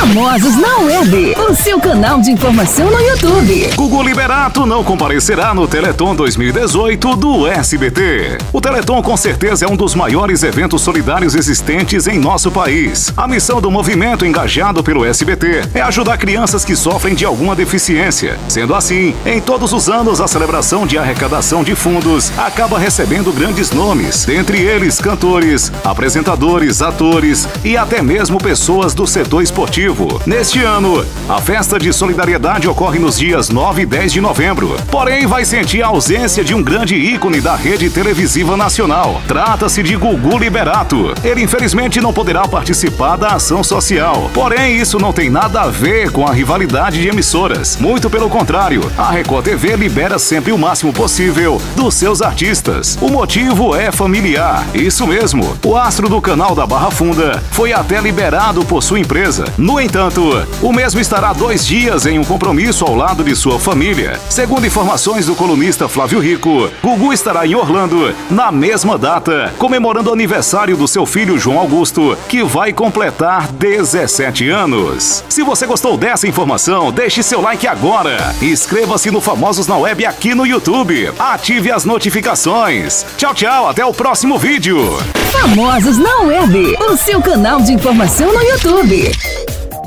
Famosos na Web, o seu canal de informação no YouTube. Gugu Liberato não comparecerá no Teleton 2018 do SBT. O Teleton com certeza é um dos maiores eventos solidários existentes em nosso país. A missão do movimento engajado pelo SBT é ajudar crianças que sofrem de alguma deficiência. Sendo assim, em todos os anos a celebração de arrecadação de fundos acaba recebendo grandes nomes, dentre eles cantores, apresentadores, atores e até mesmo pessoas do setor esportivo. Neste ano, a festa de solidariedade ocorre nos dias 9 e 10 de novembro. Porém, vai sentir a ausência de um grande ícone da rede televisiva nacional. Trata-se de Gugu Liberato. Ele infelizmente não poderá participar da ação social. Porém, isso não tem nada a ver com a rivalidade de emissoras. Muito pelo contrário, a Record TV libera sempre o máximo possível dos seus artistas. O motivo é familiar. Isso mesmo, o astro do canal da Barra Funda foi até liberado por sua empresa. No entanto, o mesmo estará 2 dias em um compromisso ao lado de sua família. Segundo informações do colunista Flávio Rico, Gugu estará em Orlando na mesma data, comemorando o aniversário do seu filho João Augusto, que vai completar 17 anos. Se você gostou dessa informação, deixe seu like agora. Inscreva-se no Famosos na Web aqui no YouTube. Ative as notificações. Tchau, tchau. Até o próximo vídeo. Famosos na Web, o seu canal de informação no YouTube.